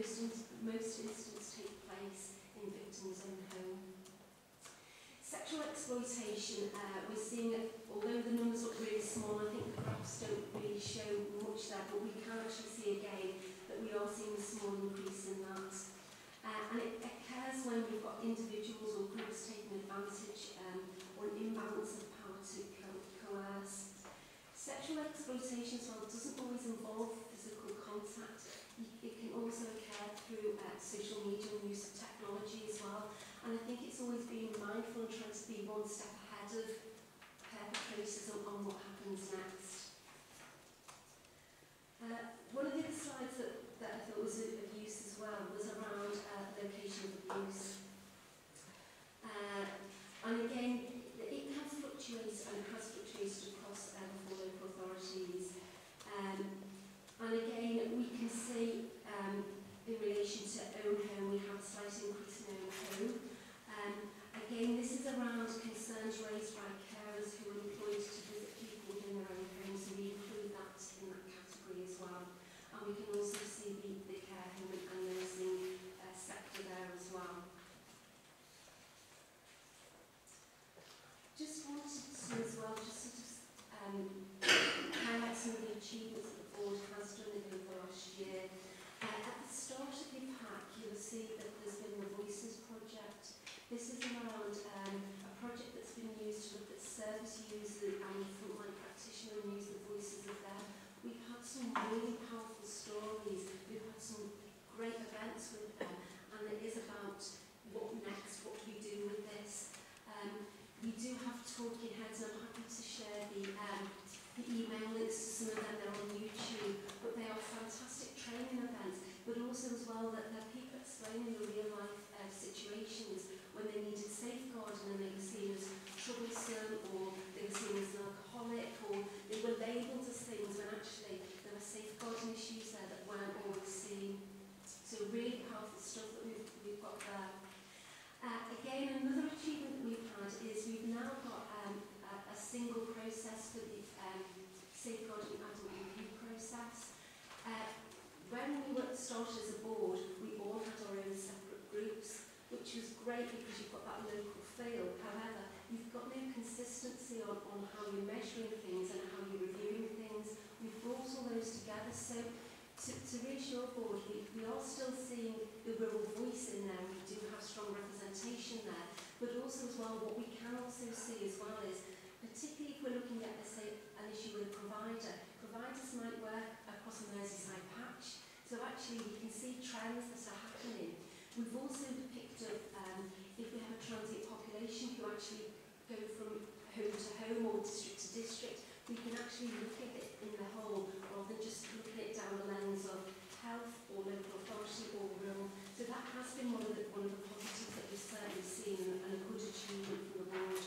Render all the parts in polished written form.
most incidents take place in victims' own home. Sexual exploitation, we're seeing, although the numbers look really small, I think the graphs don't really show much there, but we can actually see again that we are seeing a small increase in that. And it occurs when we've got individuals or groups taking advantage or an imbalance of power to coerce. Sexual exploitation as well doesn't always involve physical contact. It can also occur through social media and use of technology as well. And I think it's always being mindful and trying to be one step ahead of perpetrators on what happens next. One of the other slides that I thought was of use as well was around location of abuse. And again, it can fluctuate and has fluctuated across the four local authorities. And again, we can see in relation to own home, we have a slight increase in own home. Again, this is around concerns raised by carers who are employed to visit people in their own homes, so we include that in that category as well. And we can also see the care home and nursing sector there as well. Just wanted to as well, just sort of highlight some of the achievements that the board has done over the last year. At the start of your pack, you'll see that there's been the Voices project. This is around a project that's been used to look at service users and frontline practitioner and use the voices of them. We've had some really powerful stories. We've had some great events with them, and it is about what next, what do we do with this. We do have talking heads, and I'm happy to share the email links to some of them. They're on YouTube, but they are fantastic training events, but also as well that they're people explaining the real life situations when they needed safeguarding and they were seen as troublesome, or they were seen as an alcoholic, or they were labelled as things when actually there were safeguarding issues there that weren't always seen. So really powerful stuff that we've got there. Again, another achievement that we've had is we've now got a single process for the safeguarding adult review process. When we started as a board, we all had our own separate groups, which was great because you've got that local feel. However, you've got no consistency on how you're measuring things and how you're reviewing things. We've brought all those together, so to reassure board, we are still seeing the Wirral voice in there. We do have strong representation there, but also as well, what we can also see as well is, particularly if we're looking at, let's say, an issue with a provider, providers might work across a Merseyside patch, so actually we can see trends that are happening. We've also picked up, if we have a transient population who actually go from home to home or district to district, we can actually look at it in the whole rather than just looking at it down the lens of health or local authority or rural. So that has been one of the positives that we've certainly seen and a good achievement from the board.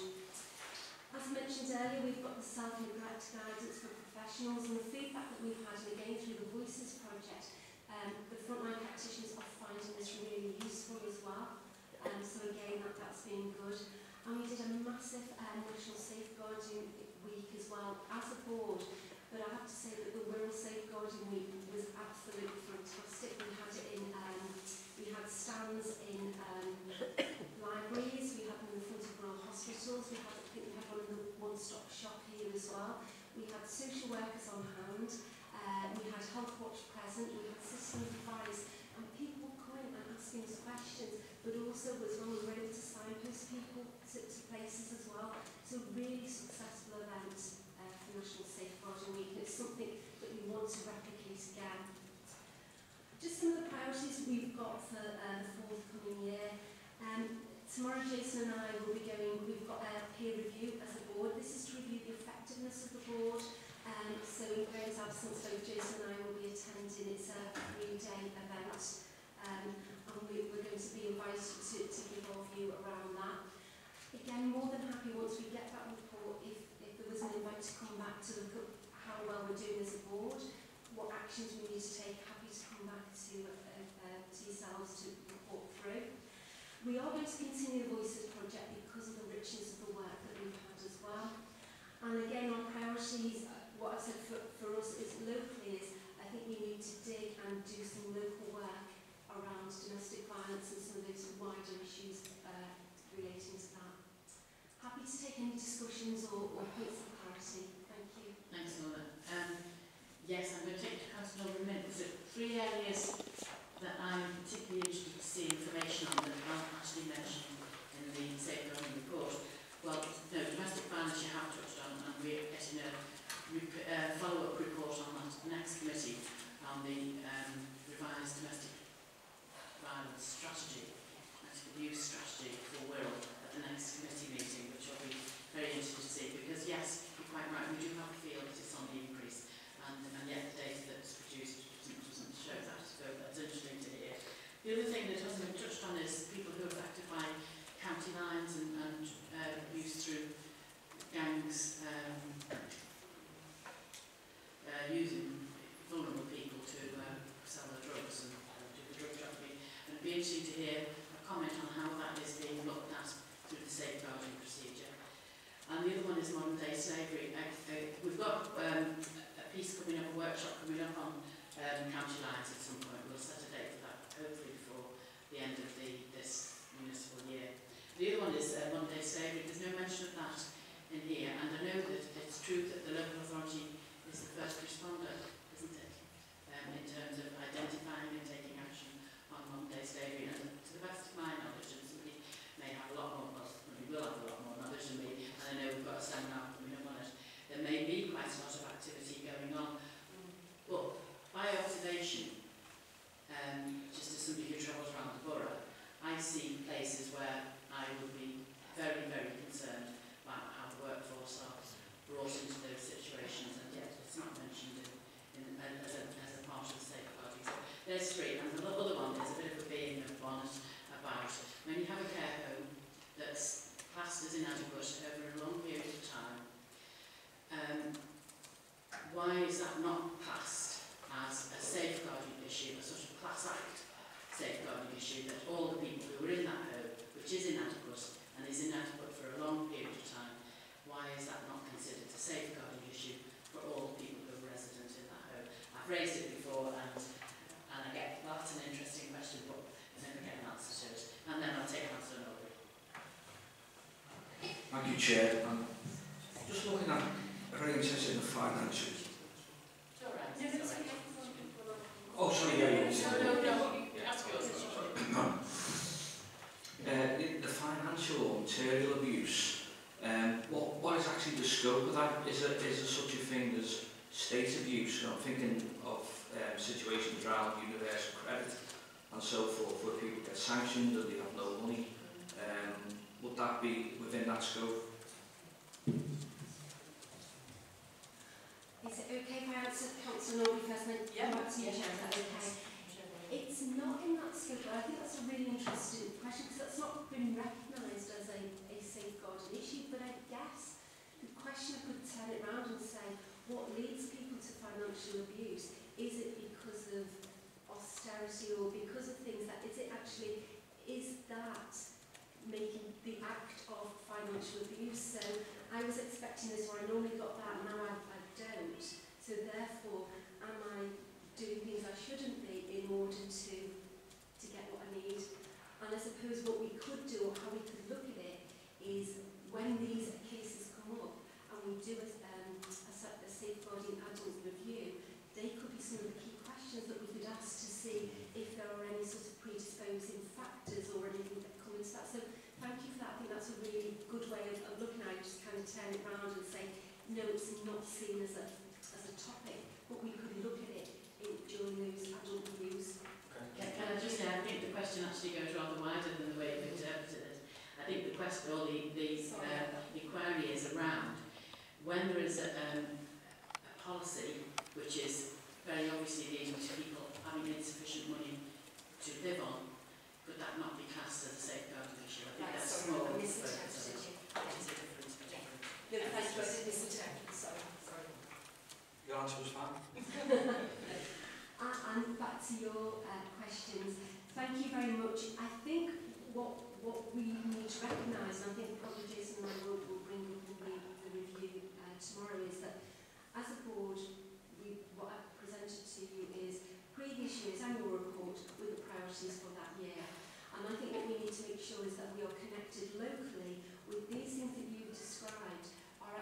As mentioned earlier, we've got the self-neglect guidance for professionals, and the feedback that we've had, and again through the Voices project, the frontline practitioners are finding this really useful as well. So again, that's been good. And we did a massive National Safeguarding Week as well as a board. But I have to say that the Wirral Safeguarding Week was absolutely fantastic. We had it in, we had stands in libraries, we had them in the front of rural hospitals, I think we had one in the one-stop shop here as well. We had social workers on hand, we had Health Watch present, we had system advice, and people coming and asking us questions, but also as well we were able to signpost people to places as well. So really successful event for National Safeguarding Week, and it's something that we want to replicate again. Just some of the priorities we've got for the forthcoming year. Tomorrow Jason and I will be going, we've got a peer review as a board. This is to review the effectiveness of the board. So in Graham's absence, both Jason and I will be attending. It's a 3-day event. And we're going to be invited to give our view around that. Again, more than happy once we get that report, if there was an invite to come back to look at how well we're doing as a board, what actions we need to take, happy to come back to yourselves to report through. We are going to continue the Voices project because of the richness of the work that we've had as well. And again, our priorities, what I've said for us is locally is, I think we need to dig and do some local work any discussions or points of clarity? Thank you. Thanks, Laura. Yes, I'm going to take Councillor Norbury a minute. So 3 areas that I'm particularly interested to see information on that aren't actually mentioned in the safeguarding report. Well, no, domestic violence you have touched on, and we're getting a follow-up report on that next committee on the revised domestic violence strategy, domestic abuse strategy for Wirral at the next committee meeting, which I'll be very interested to see, because yes, you're quite right, we do have a feel that it's on the increase, and yet the data that's produced doesn't show that, so that's interesting to hear. The other thing that hasn't been touched on is people who are affected by county lines and abuse through gangs using vulnerable people to sell their drugs and do the drug trafficking. And it'd be interesting to hear a comment on how that is being looked at through the safeguarding procedure. And the other one is modern day slavery. We've got a piece coming up, a workshop coming up on county lines at some point. We'll set a date for that, hopefully before the end of this municipal year. The other one is modern day slavery. There's no mention of that in here, and I know that it's true that the local authority is the first responder, isn't it, in terms of identifying and taking action on modern day slavery. And to the best of my knowledge, and somebody may have a lot more, well, somebody will have a lot more knowledge than me, and I know we've got a seminar coming up on it, there may be quite a lot of activity going on. But by observation, just as somebody who travels around the borough, I see places where I would be very, very concerned about how the workforce are brought into those situations, and yet it's not mentioned as a part of the safeguarding. So there's 3, and the other one is a bit of a being of bonnet about when you have a care home that's classed as inadequate over a long period of time, why is that not classed as a safeguarding issue, a sort of class act safeguarding issue, that all the people who are in that home, which is inadequate and is inadequate for a long period of time, why is that not considered a safeguarding issue for all the people who are resident in that home? I've raised it before, and I get that's an interesting question, but I never get an answer to it. And then I'll take Alison over. Thank you, Chair. I'm just looking at very interested in the financials. It's all right. Oh, sorry, yeah, No. Ask yours. The financial or material abuse, what is actually the scope of that? Is there such a thing as state abuse? I'm thinking of situations around universal credit and so forth, where people get sanctioned and they have no money. Would that be within that scope? Is it okay if I answer Councillor Norbury first and then come back to you, Sharon? Is that okay? It's not in that scope, but I think that's a really interesting question, because that's not been recognised as a safeguarding issue. But I guess the question, I could turn it around and say, what leads people to financial abuse? Is it because of austerity or because of things that, is that making the act of financial abuse? So I was expecting this, or I normally got that, now I don't. So therefore, am I doing things I shouldn't be in order to get what I need? And I suppose what we could do, or how we could look at it, is when these cases come up and we do a safeguarding adult review, they could be some of the key questions that we could ask to see if there are any sort of predisposing factors or anything that come into that. So thank you for that. I think that's a really good way of looking at it, just kind of turn it around and say, no, it's not seen as a topic, but we could look at it during those adult reviews. Can I just say, I think the question actually goes rather wider than the way you've interpreted it. I think the question, or the inquiry is around when there is a policy which is very obviously leading to people having insufficient money to live on, could that not be classed as a safeguarding issue? I think Right, that's sorry, more I misinterpreted you. No, thank you, I did misinterpret. Sorry. Your answer was fine. And back to your questions. Thank you very much. I think what we need to recognise, and I think probably Jason and I will bring up in the review tomorrow, is that as a board, what I've presented to you is previous year's annual report with the priorities for that year. And I think what we need to make sure is that we are connected locally with these things that you described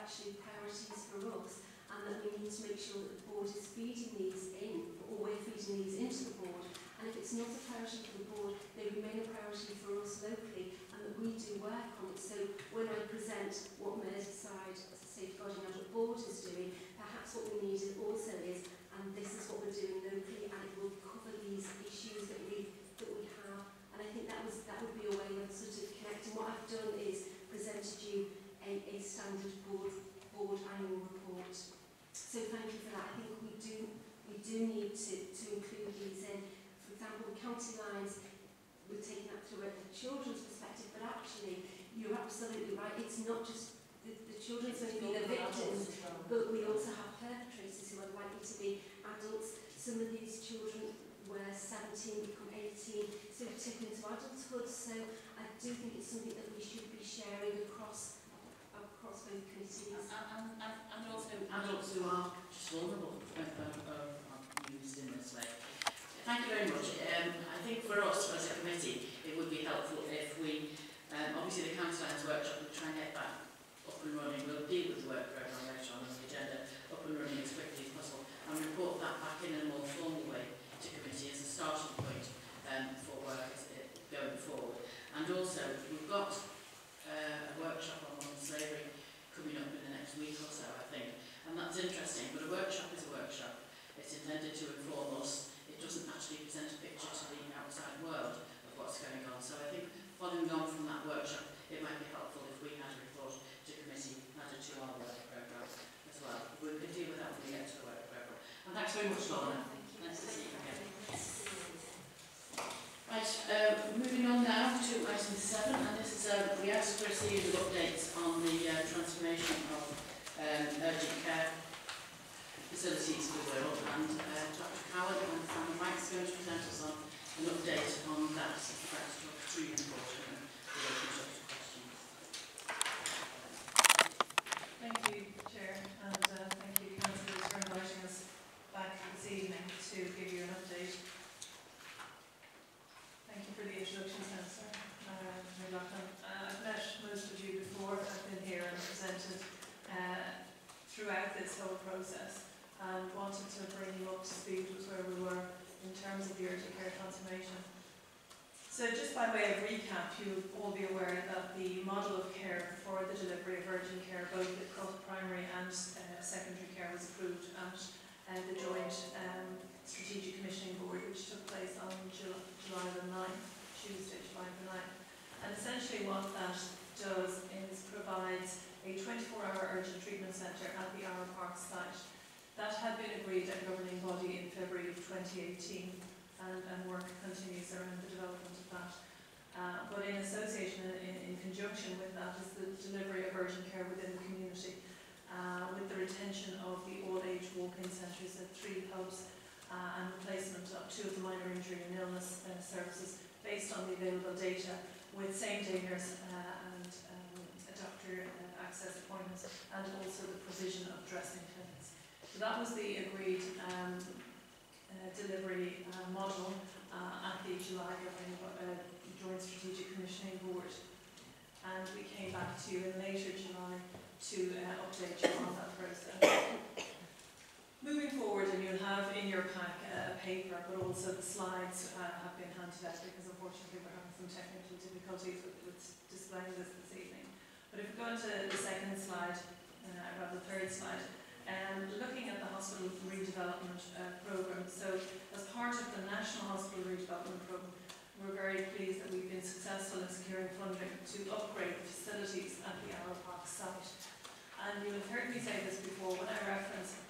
actually priorities for us, and that we need to make sure that the board is feeding these in, or we're feeding these into the board. And if it's not a priority for the board, they remain a priority for us locally, and that we do work on it. So when I present what Merseyside as a safeguarding adult board is doing, perhaps what we need also is, and this is what we're doing locally, and it will cover these issues that we have. And I think that would be a way of sort of connecting. What I've done is presented you a standard board annual report. So thank you for that. I think we do need to include these in. For example, county lines, we're taking that through a children's perspective, but actually, you're absolutely right. It's not just the children's going to be the victims, but we also have perpetrators who are likely to be adults. Some of these children were 17, become 18, so tip into adulthood. So I do think it's something that we should be sharing across both committees. And also adults who are just vulnerable are used in this way. Thank you very much. I think for us as a committee, it would be helpful if we, obviously the Council Lines Workshop, we'll try and get that up and running. We'll deal with the work programme later on the agenda, up and running as quickly as possible, and report that back in a more formal way to committee as a starting point for work going forward. And also, we've got a workshop on modern slavery coming up in the next week or so, I think, and that's interesting. But a workshop is a workshop. It's intended to inform us. It doesn't actually present a picture to the outside world of what's going on. So I think following on from that workshop, it might be helpful if we had a report to committee added to our work programme as well. We can deal with that when we get to the work programme. And thanks very much, Lorna. Nice to see you again. Right, moving on now to item 7, and this is we asked to receive updates on the transformation of urgent care facilities for Wirral, and Dr. Coward and Sam Wright's going to present us on an update on that. That's Dr. Treatment report, and we'll open up to questions. Thank you, Chair, and thank you, Councillors, for inviting us back this evening to give you an update. Thank you for the introduction, Councillor McLaughlin. I've met most of you before. I've been here and presented throughout this whole process, and wanted to bring you up to speed with where we were in terms of the urgent care transformation. So just by way of recap, you will all be aware that the model of care for the delivery of urgent care, both at primary and secondary care, was approved at the joint Strategic Commissioning Board, which took place on July the 9th, Tuesday, July the 9th. And essentially what that does is provides a 24-hour urgent treatment centre at the Wirral Park site. That had been agreed at governing body in February of 2018, and work continues around the development of that. But in association, in conjunction with that, is the delivery of urgent care within the community, with the retention of the all-age walk-in centres at 3 hubs, and replacement of 2 of the minor injury and illness services based on the available data, with same-day nurse and doctor access appointments, and also the provision of dressing clinics. So that was the agreed delivery model at the July Joint Strategic Commissioning Board. And we came back to you in later July to update you on that process. Moving forward, and you'll have in your pack a paper, but also the slides have been handed out, because unfortunately we're having some technical difficulties with displaying this evening. But if we go into the second slide, rather the third slide, looking at the hospital redevelopment programme. So as part of the National Hospital Redevelopment Programme, we're very pleased that we've been successful in securing funding to upgrade the facilities at the Wirral Park site. And you'll have heard me say this before, when I reference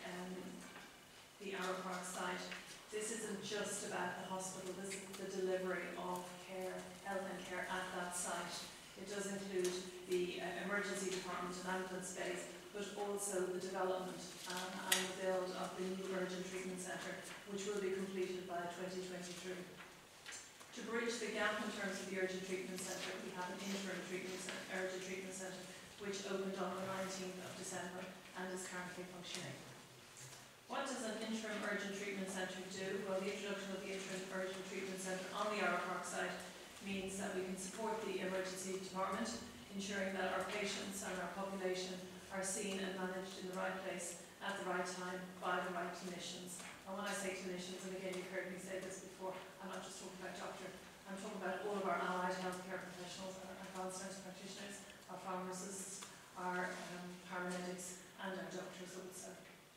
the Wirral Park site, this isn't just about the hospital, this is the delivery of care, health and care at that site. It does include the emergency department and ambulance space, but also the development and the build of the new urgent treatment centre, which will be completed by 2023. To bridge the gap in terms of the urgent treatment centre, we have an interim urgent treatment centre, which opened on the 19th of December and is currently functioning. What does an interim urgent treatment centre do? Well, the introduction of the interim urgent treatment centre on the Wirral Park site means that we can support the emergency department, ensuring that our patients and our population are seen and managed in the right place at the right time by the right clinicians. And when I say clinicians, and again you've heard me say this before, I'm not just talking about doctor, I'm talking about all of our allied healthcare professionals, our advanced nurse practitioners, our pharmacists, our paramedics and our doctors also.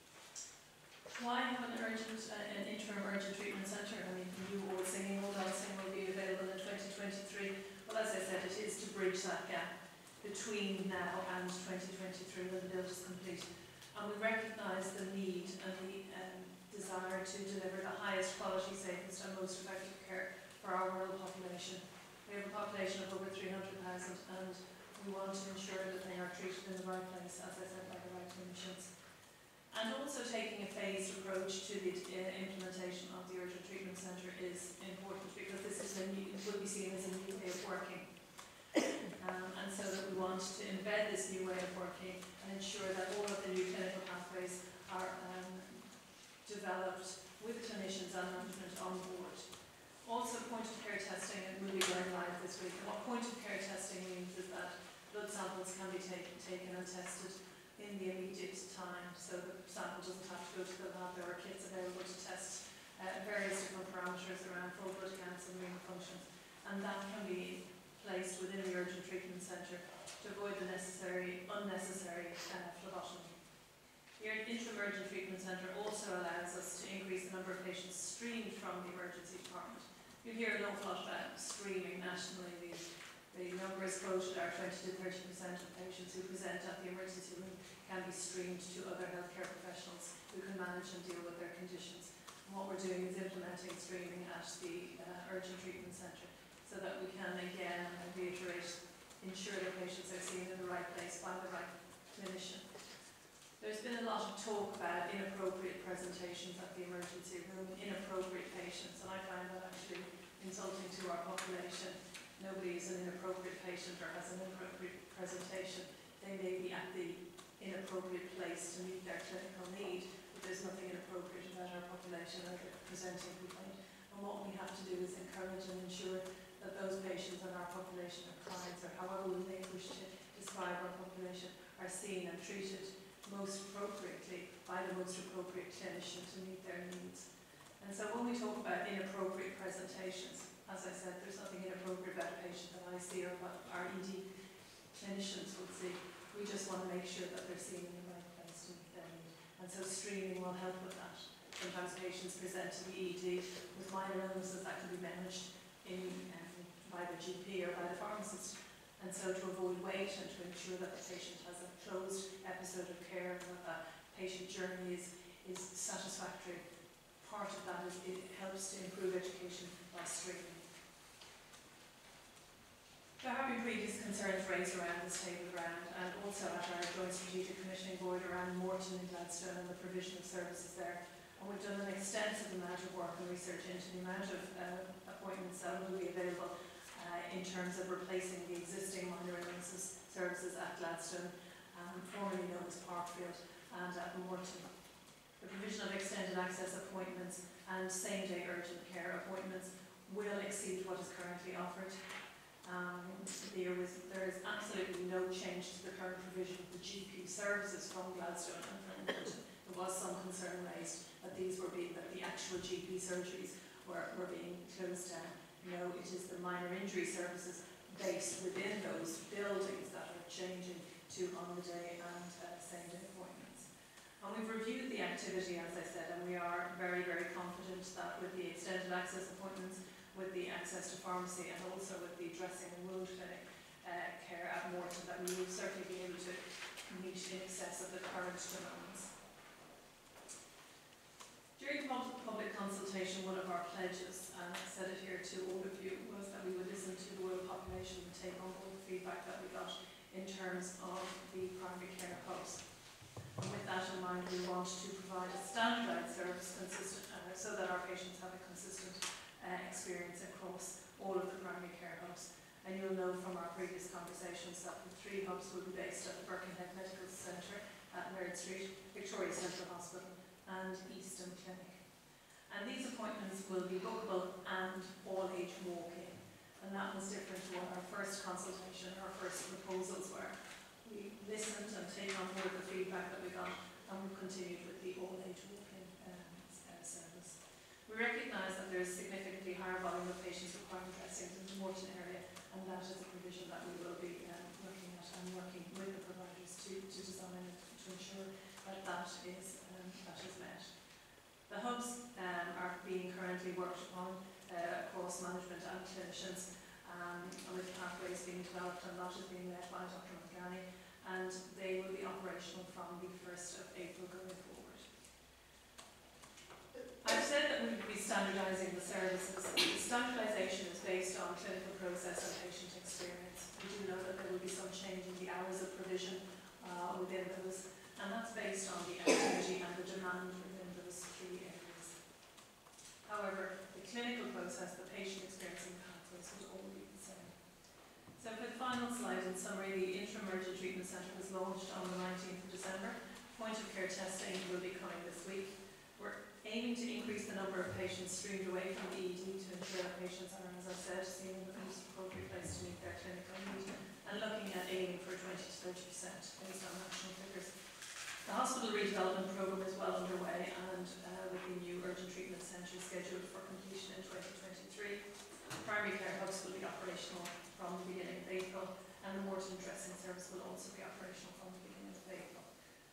Why have an interim urgent treatment centre? I mean, the new Wallasey will be available in 2023. Well, as I said, it is to bridge that gap between now and 2023 when the build is complete. And we recognise the need and the desire to deliver the highest quality, safest and most effective care for our rural population. We have a population of over 300,000 and we want to ensure that they are treated in the right place, as I said, by the right clinicians. And also taking a phased approach to the implementation of the urgent treatment centre is important because this is will be seen as a new way of working. And so that we want to embed this new way of working and ensure that all of the new clinical pathways are developed with clinicians and management on board. Also, point of care testing will be going live this week. And what point of care testing means is that blood samples can be taken and tested in the immediate time, so the sample doesn't have to go to the lab. There are kits available to test various different parameters around full blood counts and renal functions, and that can be placed within the urgent treatment centre to avoid the unnecessary phlebotomy. The interim urgent treatment centre also allows us to increase the number of patients streamed from the emergency department. You hear an awful lot about streaming nationally. The numbers quoted are 20 to 30% of patients who present at the emergency room can be streamed to other healthcare professionals who can manage and deal with their conditions. And what we're doing is implementing streaming at the urgent treatment centre so that we can, again, and I reiterate, ensure that patients are seen in the right place by the right clinician. There's been a lot of talk about inappropriate presentations at the emergency room, inappropriate patients, and I find that actually insulting to our population. Nobody is an inappropriate patient or has an inappropriate presentation. They may be at the inappropriate place to meet their clinical need, but there's nothing inappropriate about our population or the presenting complaint. And what we have to do is encourage and ensure that those patients in our population or clients, or however we may wish to describe our population, are seen and treated most appropriately by the most appropriate clinician to meet their needs. And so when we talk about inappropriate presentations, as I said, there's nothing inappropriate about a patient that I see or what our ED clinicians would see. We just want to make sure that they're seen in the right place to meet their need. And so streaming will help with that. Sometimes patients present to the ED with minor illnesses that can be managed by the GP or by the pharmacist. And so to avoid wait and to ensure that the patient has a closed episode of care and that the patient journey is satisfactory, part of that is it helps to improve education by streaming. There have been previous concerns raised around this table ground and also at our Joint Strategic Commissioning Board around Morton and Gladstone and the provision of services there. And we've done an extensive amount of work and research into the amount of appointments that will be available in terms of replacing the existing minor illnesses services at Gladstone, formerly known as Parkfield, and at Morton. The provision of extended access appointments and same-day urgent care appointments will exceed what is currently offered. There is absolutely no change to the current provision of the GP services from Gladstone and from Morton. There was some concern raised that that the actual GP surgeries were being closed down. No, it is the minor injury services based within those buildings that are changing to on-the-day and same-day appointments. And we've reviewed the activity, as I said, and we are very, very confident that with the extended access appointments, with the access to pharmacy and also with the dressing and wound clinic care at Morton, that we will certainly be able to meet in excess of the current demands. During public consultation, one of our pledges, and I said it here to all of you, was that we would listen to the rural population and take on board the feedback that we got in terms of the primary care hubs. And with that in mind, we want to provide a standardised service consistent so that our patients have a consistent experience across all of the primary care hubs. And you'll know from our previous conversations that the 3 hubs will be based at the Birkenhead Medical Centre at Laird Street, Victoria Central Hospital and Easton Clinic. And these appointments will be bookable and all-age walk-in. And that was different to what our first consultation, our first proposals were. we listened and take on board the feedback that we got, and we've continued with the all-age walk-in service. We recognise that there is significantly higher volume of patients requiring dressings in the Morton area, and that is a provision that we will be looking at and working with the providers to design it to ensure that that is met. The hubs are being currently worked upon across management and clinicians, with pathways being developed, and that is being led by Dr. McLaughlin, and they will be operational from the 1st of April going forward. I've said that we will be standardising the services. The standardisation is based on clinical process and patient experience. We do know that there will be some change in the hours of provision within those, and that's based on the activity and the demand within those three areas. However, the clinical process, the patient experience and pathways will all be the same. So for the final slide, in summary, the Interim Urgent Treatment Centre was launched on the 19th of December. Point of care testing will be coming this week. We're aiming to increase the number of patients streamed away from the ED to ensure that patients are, as I said, seen in the most appropriate place to meet their clinical need, and looking at aiming for 20 to 30% based on national figures. The hospital redevelopment programme is well underway, and with the new urgent treatment centre scheduled for completion in 2023. Primary care hubs will be operational from the beginning of April, and the Morton dressing service will also be operational from the beginning of April.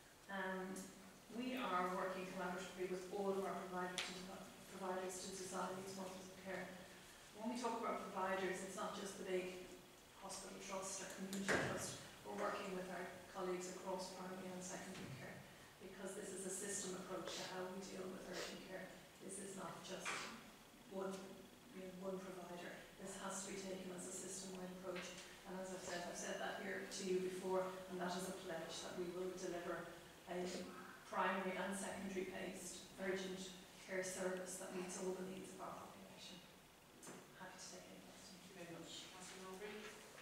We are working collaboratively with all of our providers to design these models of care. When we talk about providers, it's not just the big hospital trust or community trust. We're working with our colleagues across primary and secondary care, because this is a system approach to how we deal with urgent care. This is not just one provider. This has to be taken as a system-wide approach. And as I've said that here to you before, and that is a pledge that we will deliver a primary and secondary based urgent care service that meets all the needs of our population. Happy to take any questions. Thank you very much. Councillor Norbury.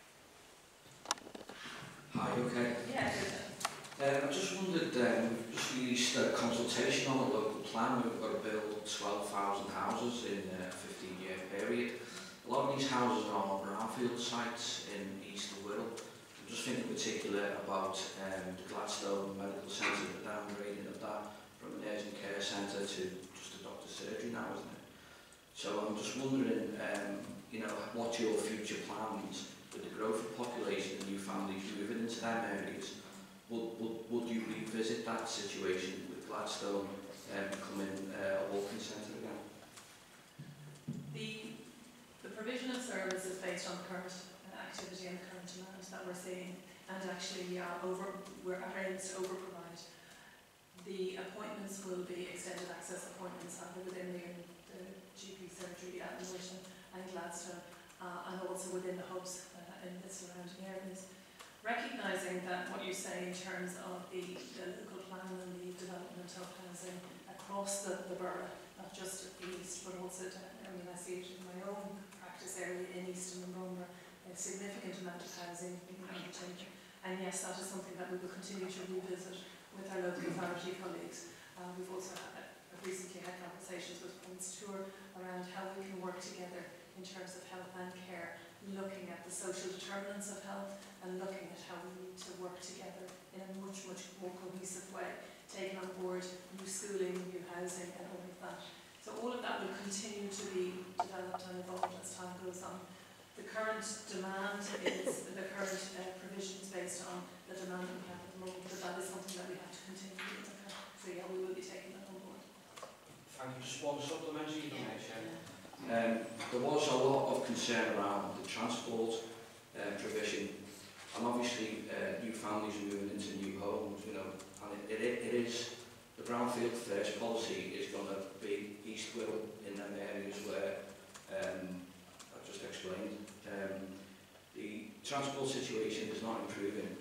Hi, okay. Yeah, good. I just wondered, just released a consultation on a local plan. We've got to build 12,000 houses in a 15-year period. A lot of these houses are on brownfield sites in east of Wirral. I'm just thinking in particular about the Gladstone Medical Centre, the downgrading of that from an urgent care centre to just a doctor's surgery now, isn't it? So I'm just wondering, what your future plans with the growth of population and new families moving into them areas. Would you revisit that situation with Gladstone becoming a walking centre again? The provision of service is based on the current activity and the current demand that we're seeing, and actually we're at aims to over-provide. The appointments will be extended access appointments either within the GP surgery at Morton and Gladstone, and also within the hubs in the surrounding areas. Recognising that what you say in terms of the local plan and the development of housing across the borough, not just at the east, but also I see it in my own practice area in Easton and Moira, a significant amount of housing being undertaken. And yes, that is something that we will continue to revisit with our local authority colleagues. We've also recently had conversations with Prince Tour around how we can work together in terms of health and care, looking at the social determinants of health and looking at how we need to work together in a much more cohesive way, taking on board new schooling, new housing and all of that. So all of that will continue to be developed and evolved as time goes on. The current demand is, the current provision is based on the demand we have at the moment, but that is something that we have to continue to look at. So yeah, we will be taking that on board. Thank you. Just one supplementary information. There was a lot of concern around the transport provision, and obviously new families are moving into new homes, and it is, the brownfield first policy is going to be East Wirral in them areas where I've just explained. The transport situation is not improving,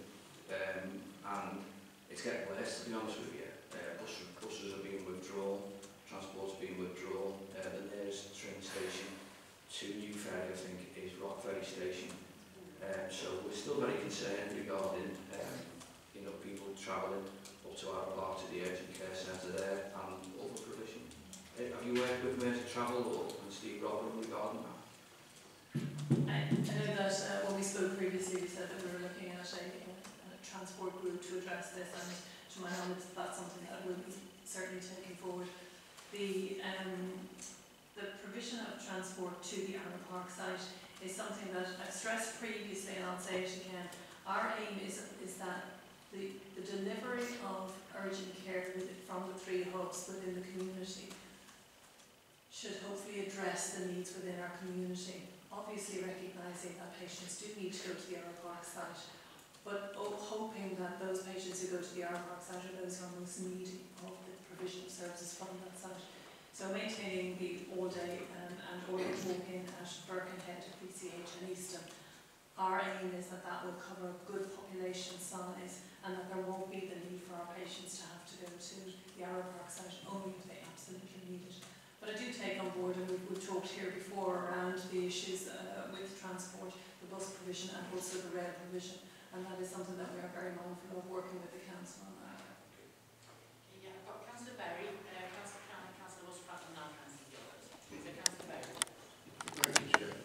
and it's getting worse, to be honest with you. Buses are being withdrawn, transport's being withdrawn. The nearest train station to New Ferry, I think, is Rockferry Station. So we're still very concerned regarding people travelling up to our part to the urgent care centre there and other provision. Have you worked with Mercer Travel or Steve Robin regarding that? I know that when we spoke previously, we said that we were looking at a transport group to address this, and to my knowledge that's something that will be certainly taken forward. The provision of transport to the Arrow Park site is something that I've stressed previously, and I'll say it again. Our aim is that the delivery of urgent care from the 3 hubs within the community should hopefully address the needs within our community. Obviously recognising that patients do need to go to the Arrow Park site, but hoping that those patients who go to the Arrow Park site are those who are most needy of the provision of services from that site. So maintaining the all-day and all-day walk-in at Birkenhead, PCH and Easton, our aim is that that will cover a good population size and that there won't be the need for our patients to have to go to the Arrow Park site only if they absolutely need it. But I do take on board, and we've talked here before around the issues with transport, the bus provision and also the rail provision, and that is something that we are very mindful of working with the council on that. Yeah, I've got Councillor Berry, Councillor Cannon, Councillor Muspratt and now Councillor Gilchrist. So Councillor Berry. Thank you, Chair.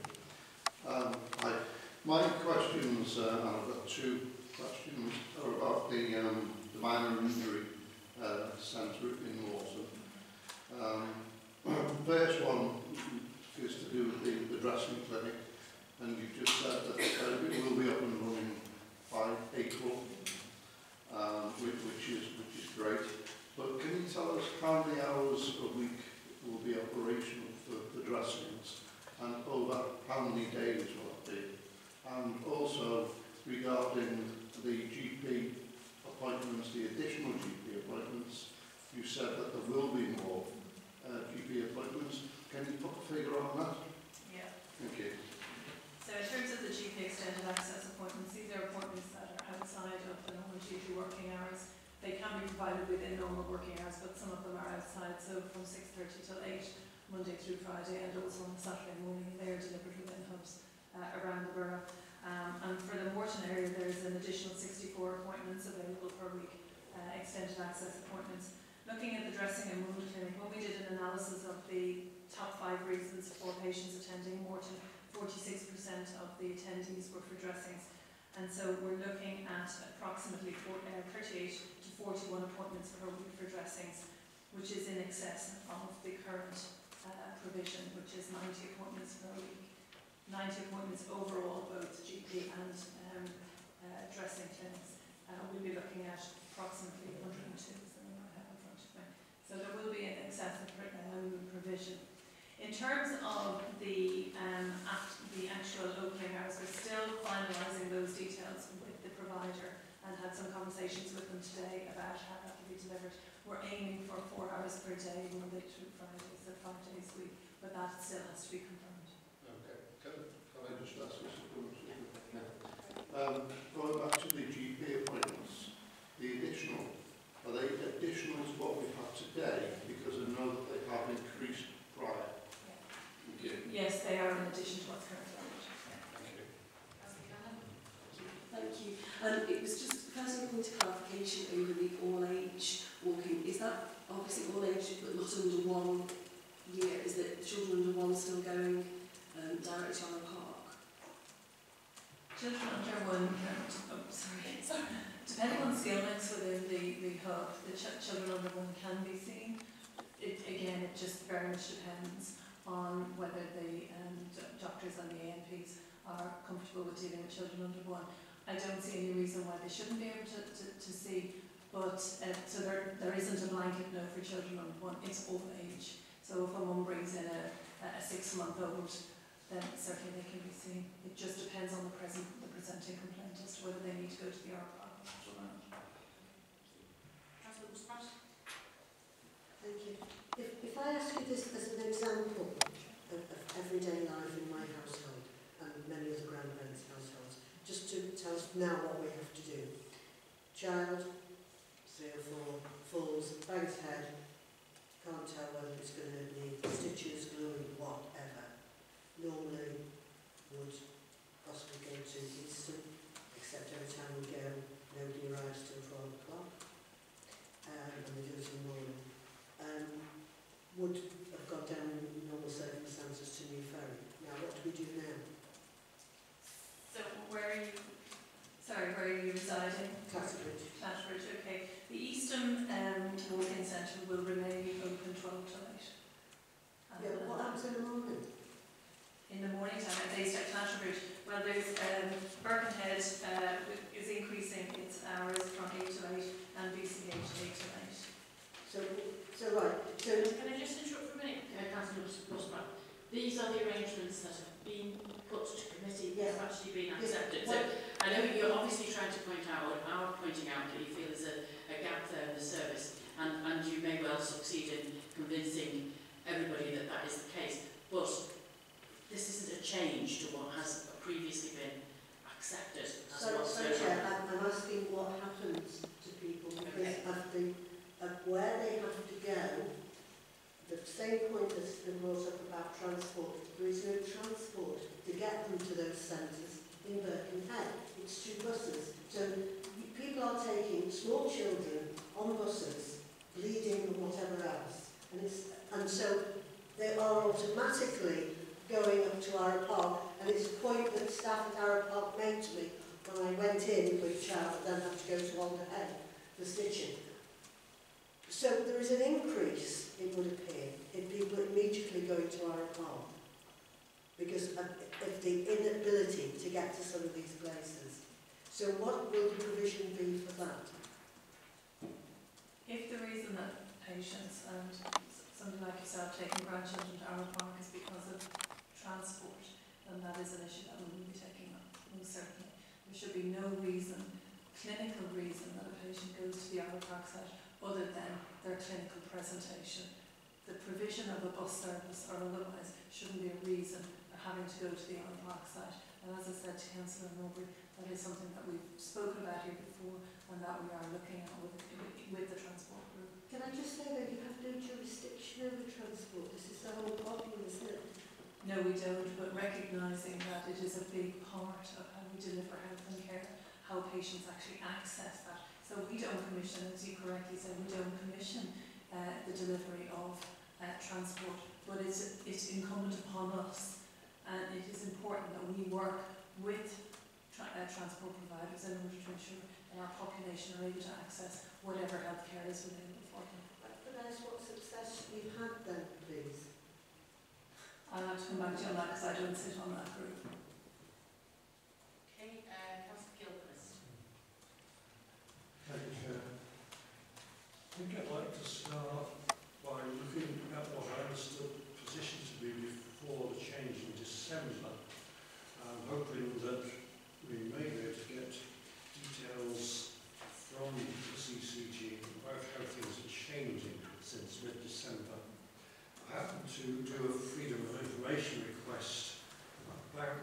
My questions, and I've got 2 questions, are about the minor injury centre in Lawson. First one is to do with the dressing clinic, and you just said that it will be up and running by April, which is great. But can you tell us how many hours a week will be operational for the dressings, and over how many days will it be? And also regarding the GP appointments, the additional GP appointments, you said that there will be more GP appointments. Can you put a figure on that? Yeah. Thank you. So in terms of the GP extended access appointments, these are appointments that are outside of the normal GP working hours. They can be provided within normal working hours, but some of them are outside, so from 6:30 till 8, Monday through Friday, and also on Saturday morning, they are delivered within hubs around the borough. And for the Morton area, there is an additional 64 appointments available per week, extended access appointments. Looking at the dressing and wound clinic, when we did an analysis of the top 5 reasons for patients attending Morton, 46% of the attendees were for dressings. And so we're looking at approximately 38 to 41 appointments per week for dressings, which is in excess of the current provision, which is 90 appointments per week. 90 appointments overall, both GP and dressing clinics. We'll be looking at approximately 102, so I have in front of me. So there will be an excessive provision. In terms of the actual opening hours, we're still finalising those details with the provider and had some conversations with them today about how that will be delivered. We're aiming for 4 hours per day, Monday through Friday, so 5 days a week, but that still has to be confirmed. Okay. Can I just ask this? Going back to the GP appointments, the additional, are they additional to what we've had today? Because I know that they have increased prior. Yes, they are in addition to what's currently on it. Thank you. It was just first a point of clarification over the all-age walking. Is that obviously all-age but not under 1 year? Is it children under 1 still going directly to Arrow Park? Children under 1, depending on skill mix within the hub, the children under 1 can be seen. Again, it just very much depends on whether the doctors and the ANPs are comfortable with dealing with children under 1. I don't see any reason why they shouldn't be able to see, but so there isn't a blanket no for children under 1, it's all age. So if a mum brings in a 6-month-old, then certainly they can be seen. It just depends on the presenting complaint as to whether they need to go to the Arrow Park or not. Councillor Muspratt. Thank you. If I ask you this as an example of everyday life in my household and many other grandparents' households, just to tell us now what we have to do. Child, 3 or 4, falls, bangs head, can't tell whether it's going to need stitches, glue, whatever. Normally would possibly go to Easton, except every time we go, nobody arrives till 12 o'clock, and we do it in the morning. Would have gone down in normal circumstances to New Ferry. Now, what do we do now? So where are you residing? Clapham. Well, there's Birkenhead is increasing its hours from 8 to 8 and BCH 8 to 8. So right, so Can I just interrupt for a minute, Councillor Muspratt? These are the arrangements that have been put to committee, Yes. have actually been accepted. Yes. So I know you're obviously trying to point out, or are pointing out, that you feel there's a gap there in the service, and you may well succeed in convincing everybody that that is the case. But this isn't a change to what has previously been accepted. So, Chair, I'm asking what happens to people because of where they have to go. The same point that's been brought up about transport. There is no transport to get them to those centres in Birkenhead. It's 2 buses. So people are taking small children on buses, bleeding and whatever else. And so they are automatically going up to Arrow Park, and it's a point that staff at Arrow Park made to me when I went in with child, then had to go to Alderhead for stitching. So there is an increase, it would appear, in people immediately going to Arrow Park because of the inability to get to some of these places. So what will the provision be for that? If the reason that patients and somebody like yourself taking grandchildren to Arrow Park is because of transport, then that is an issue that we will be taking up, most certainly. There should be no reason, clinical reason, that a patient goes to the Arrow Park site other than their clinical presentation. The provision of a bus service or otherwise shouldn't be a reason for having to go to the Arrow Park site. And as I said to Councillor Norbury, that is something that we've spoken about here before and that we are looking at with the transport group. Can I just say that you have no jurisdiction over transport? This is the whole problem, isn't it? No, we don't, but recognising that it is a big part of how we deliver health and care, how patients actually access that. So we don't commission, as you correctly said, we don't commission the delivery of transport, but it's incumbent upon us, and it is important that we work with transport providers in order to ensure that our population are able to access whatever health care is available for them. Could I ask what success you've had then, please? I'll have to come back to you on that because I don't sit on that group. Okay, Councillor Gilchrist. Thank you, Chair. I think I'd like to start by looking at what I understood the position to be before the change in December. I'm hoping that we may be able to get details from the CCG about how things are changing since mid-December. I happened to do a Freedom of Information request about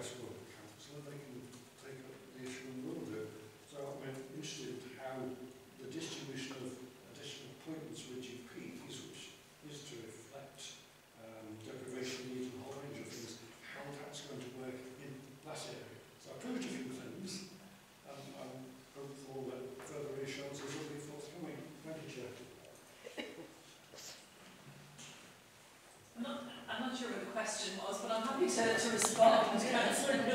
request for the council, they can take up the issue and will do. So I'm interested in how the distribution of additional appointments with GPs, which is to reflect deprivation needs and a whole range of things, how that's going to work in that area. So I've proved a few things. I'm hopeful that further reassurances will be forthcoming. Thank you, Chair. I'm not sure what the question was, but I'm happy to respond. Councillor.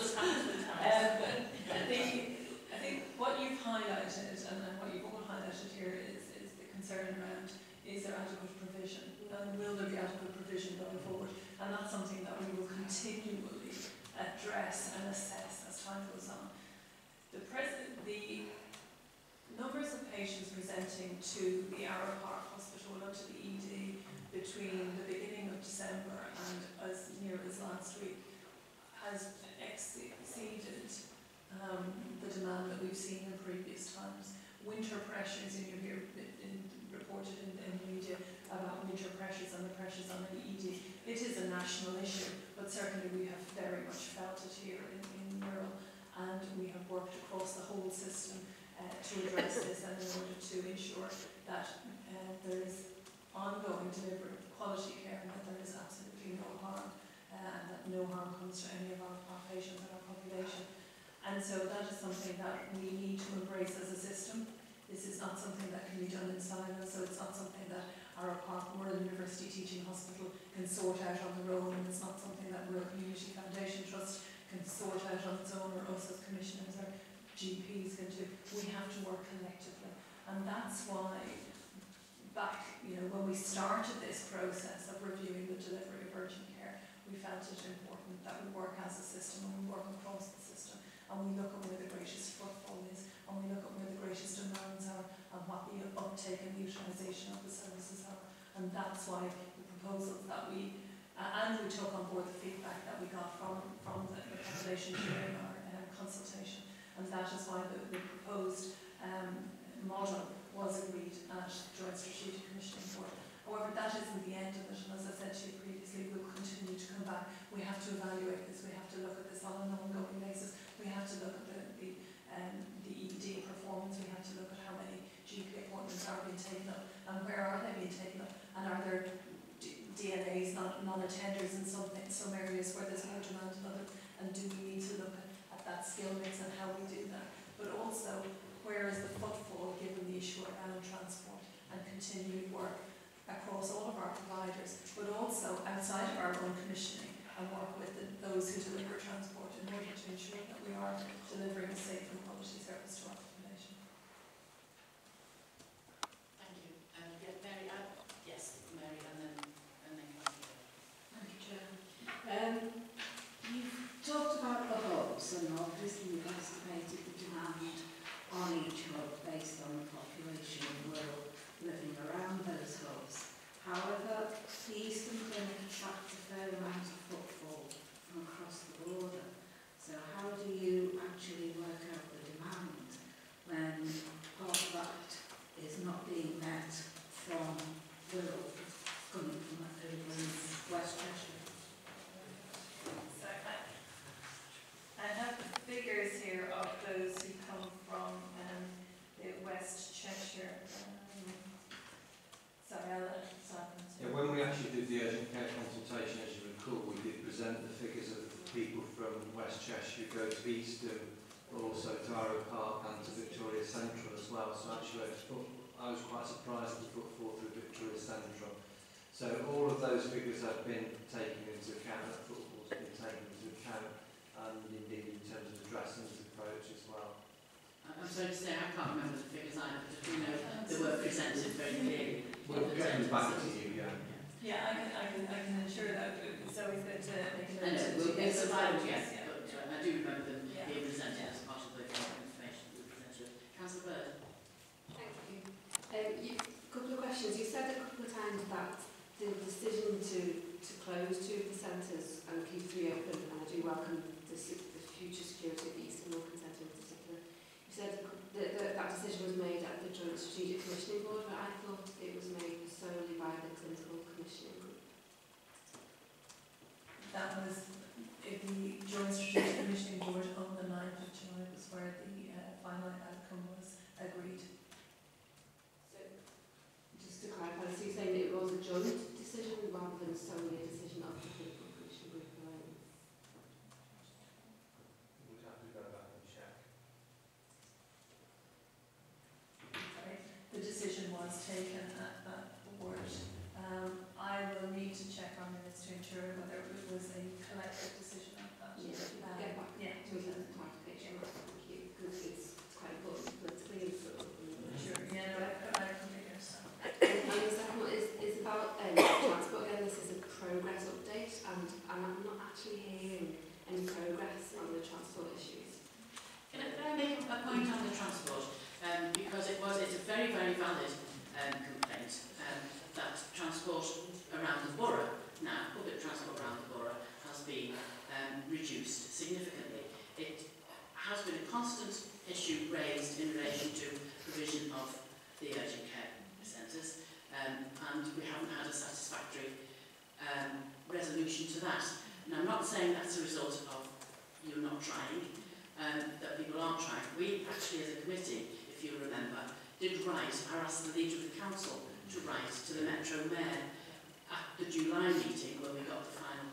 I think what you've highlighted and what you've all highlighted here is the concern around is there adequate provision and will there be adequate provision going forward, and that's something that we will continually address and assess as time goes on. The numbers of patients presenting to the Arrow Park Hospital and to the ED between the beginning of December and as near as last week has exceeded the demand that we've seen in previous times. Winter pressures, and you hear reported in the media about winter pressures and the pressures on the ED. It is a national issue, but certainly we have very much felt it here in Wirral, and we have worked across the whole system to address this and in order to ensure that there is ongoing delivery of quality care and that there is absolutely no harm and that no harm comes to any of our patients and our population. And so that is something that we need to embrace as a system. This is not something that can be done in silence, so it's not something that our Park Wirral University Teaching Hospital can sort out on their own, and it's not something that Wirral Community Foundation Trust can sort out on its own, or us as commissioners or GPs can do. We have to work collectively, and that's why back, when we started this process of reviewing the delivery of urgent care, we felt it important that we work as a system and we work across the system, and we look at where the greatest footfall is, and we look at where the greatest demands are, and what the uptake and the utilisation of the services are. And that's why the proposals that we took on board the feedback that we got from the population during our consultation, and that is why the proposed model was agreed at Joint Strategic Commissioning Board. However, that isn't the end of it, and as I said to you previously, we'll continue to come back. We have to evaluate this, we have to look at this on an ongoing basis, we have to look at the ED performance, we have to look at how many GP appointments are being taken up, and where are they being taken up, and are there DNAs, non-attenders in some areas where there's more demand than others, and do we need to look at that skill mix and how we do that. But also, where is the footfall given the issue around transport, and continued work across all of our providers, but also outside of our own commissioning, and work with those who deliver transport in order to ensure that we are delivering a safe and quality service to our population. Thank you. Yeah, Mary, yes, Mary, and then Thank you, Chair. You've talked about the hubs, and obviously you've estimated the demand on each hub based on the population of Wirral living around those hubs. However, the Eastern Clinic attracts a fair amount of footfall from across the border. So how do you actually work out the demand when part of that is not being met from Wirral, coming from over in West Cheshire? So I have the figures here of those who come from the West Cheshire. Yeah, when we actually did the urgent care consultation, as you recall, we did present the figures of people from West Cheshire who go to Eastham, but also to Arrow Park and to Victoria Central as well. So actually, I was quite surprised at the footfall through Victoria Central. So all of those figures have been taken into account, that footfall's been taken into account, and indeed in terms of addressing this approach as well. I'm sorry to say I can't remember the figures either, but we know they were presented very clearly. We'll get them back to you, yeah. Yeah, I can ensure that it's always good to make a I know, note. we'll survive, yes, Yeah. but I do remember them Yeah. being presented as part of the information that we presented. Councillor Bird. Thank you. A couple of questions. You said a couple of times that the decision to close two of the centres and keep three open, and I do welcome the future security of the Eastern Walking Centre in particular. You said that decision was made at the Joint Strategic Commissioning Board, but I thought it was made solely by the Clinical Commissioning Group. That was the Joint Strategic constant issue raised in relation to provision of the urgent care centres, and we haven't had a satisfactory resolution to that. And I'm not saying that's a result of you not trying, that people aren't trying. We actually, as a committee, if you remember, did write, I asked the leader of the council to write to the Metro Mayor at the July meeting when we got the final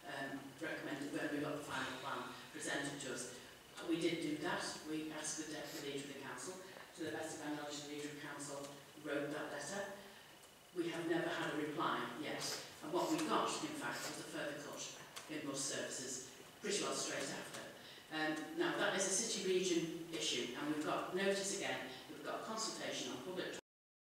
plan presented to us. We did do that. We asked the deputy leader of the council, to the best of our knowledge, the leader of council wrote that letter. We have never had a reply yet. And what we got, in fact, was a further cut in bus services, pretty well straight after. Now, that is a city region issue, and we've got notice